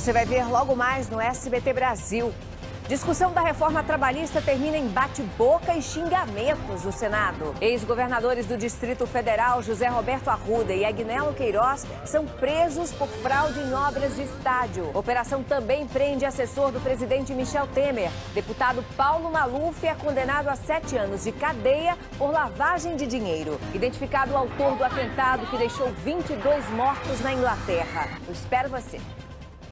Você vai ver logo mais no SBT Brasil. Discussão da reforma trabalhista termina em bate-boca e xingamentos no Senado. Ex-governadores do Distrito Federal, José Roberto Arruda e Agnello Queiroz, são presos por fraude em obras de estádio. Operação também prende assessor do presidente Michel Temer. Deputado Paulo Maluf é condenado a 7 anos de cadeia por lavagem de dinheiro. Identificado o autor do atentado que deixou 22 mortos na Inglaterra. Eu espero você.